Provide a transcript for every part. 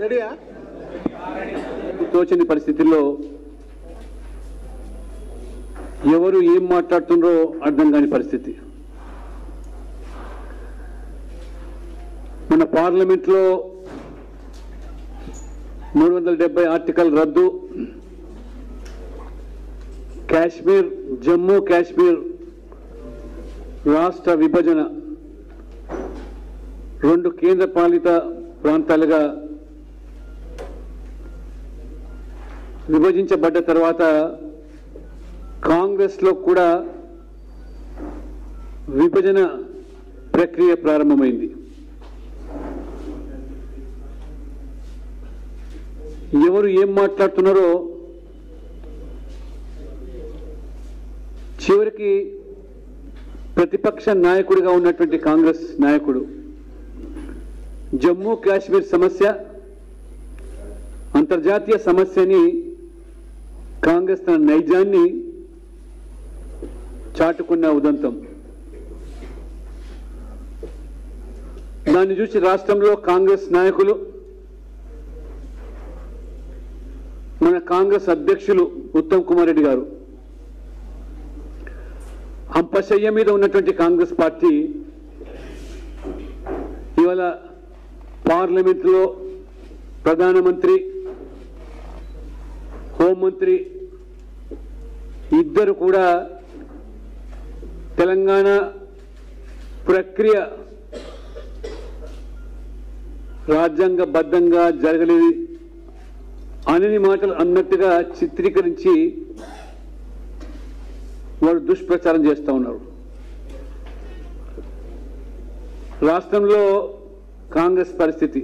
తోచని పరిస్థితుల్లో ఎవరు ఏం మాట్లాడుతుండ్రో అర్థం కాని పరిస్థితి. మన పార్లమెంట్లో 370 ఆర్టికల్ రద్దు, కాశ్మీర్, జమ్మూ కాశ్మీర్ రాష్ట్ర విభజన, 2 కేంద్ర పాలిత ప్రాంతాలుగా విభజించబడ్డ తర్వాత కాంగ్రెస్లో కూడా విభజన ప్రక్రియ ప్రారంభమైంది. ఎవరు ఏం మాట్లాడుతున్నారో చివరికి ప్రతిపక్ష నాయకుడిగా ఉన్నటువంటి కాంగ్రెస్ నాయకుడు జమ్మూ కాశ్మీర్ సమస్య అంతర్జాతీయ సమస్యని కాంగ్రెస్ తన నైజాన్ని చాటుకున్న ఉదంతం. దాన్ని చూసి రాష్ట్రంలో కాంగ్రెస్ నాయకులు, మన కాంగ్రెస్ అధ్యక్షులు ఉత్తమ్ కుమార్ రెడ్డి గారు, అంపశయ్య మీద ఉన్నటువంటి కాంగ్రెస్ పార్టీ ఇవాళ పార్లమెంట్లో ప్రధానమంత్రి, హోంమంత్రి ఇద్దరు కూడా తెలంగాణ ప్రక్రియ రాజ్యాంగబద్ధంగా జరగలేదు అని మాటలు అన్నట్టుగా చిత్రీకరించి వారు దుష్ప్రచారం చేస్తూ ఉన్నారు. రాష్ట్రంలో కాంగ్రెస్ పరిస్థితి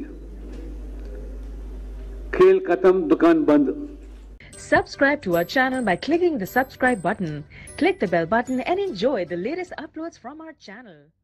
ఖేల్ ఖతం, దుకాన్ బంద్. Subscribe to our channel by clicking the subscribe button. Click the bell button and enjoy the latest uploads from our channel.